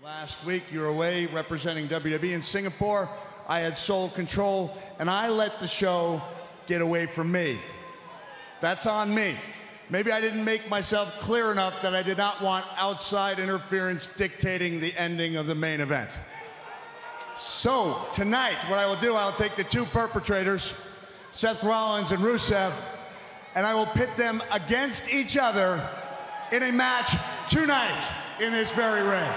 Last week, you were away representing WWE in Singapore. I had sole control, and I let the show get away from me. That's on me. Maybe I didn't make myself clear enough that I did not want outside interference dictating the ending of the main event. So, tonight, what I will do, I'll take the two perpetrators, Seth Rollins and Rusev, and I will pit them against each other in a match tonight in this very ring.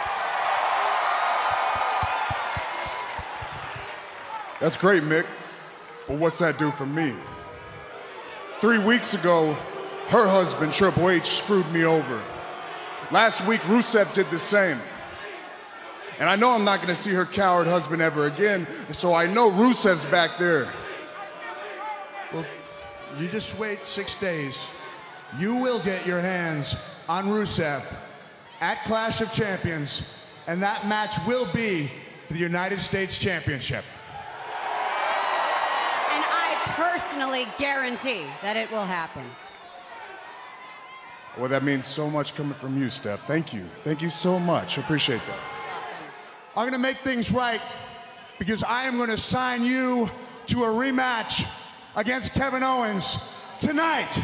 That's great, Mick, but what's that do for me? 3 weeks ago, her husband, Triple H, screwed me over. Last week, Rusev did the same. And I know I'm not gonna see her coward husband ever again, so I know Rusev's back there. Well, you just wait 6 days. You will get your hands on Rusev at Clash of Champions, and that match will be for the United States Championship. And I personally guarantee that it will happen. Well, that means so much coming from you, Steph. Thank you. Thank you so much. I appreciate that. I'm gonna make things right because I am gonna sign you to a rematch against Kevin Owens tonight.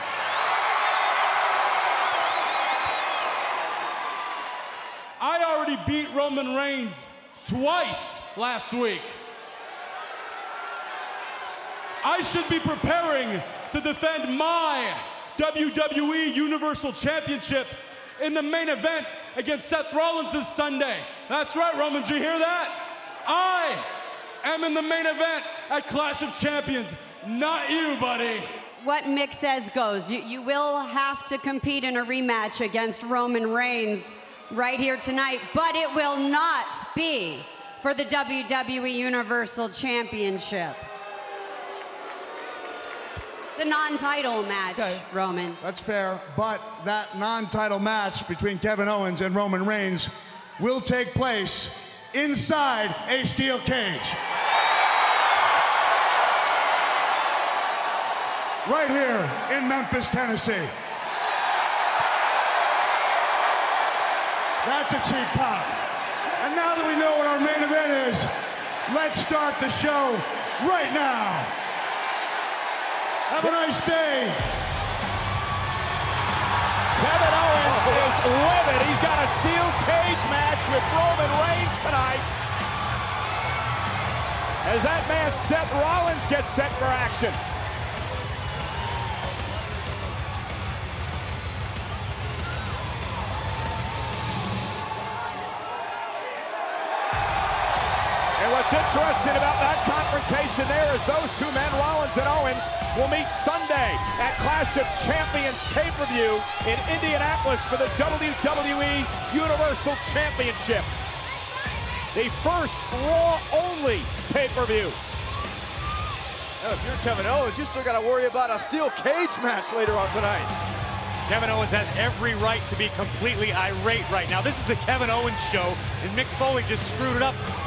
I already beat Roman Reigns twice last week. I should be preparing to defend my WWE Universal Championship in the main event against Seth Rollins this Sunday. That's right, Roman, did you hear that? I am in the main event at Clash of Champions, not you, buddy. What Mick says goes. You will have to compete in a rematch against Roman Reigns right here tonight, but it will not be for the WWE Universal Championship. The non-title match, okay. Roman. That's fair, but that non-title match between Kevin Owens and Roman Reigns will take place inside a steel cage. Right here in Memphis, Tennessee. That's a cheap pop. And now that we know what our main event is, let's start the show right now. Have a nice day. Kevin Owens is livid. He's got a steel cage match with Roman Reigns tonight. As that man Seth Rollins gets set for action. And what's interesting about that confrontation there is those two men, Rollins and Owens, will meet Sunday at Clash of Champions pay-per-view in Indianapolis for the WWE Universal Championship. The first Raw-only pay-per-view. If you're Kevin Owens, you still got to worry about a steel cage match later on tonight. Kevin Owens has every right to be completely irate right now. This is the Kevin Owens show, and Mick Foley just screwed it up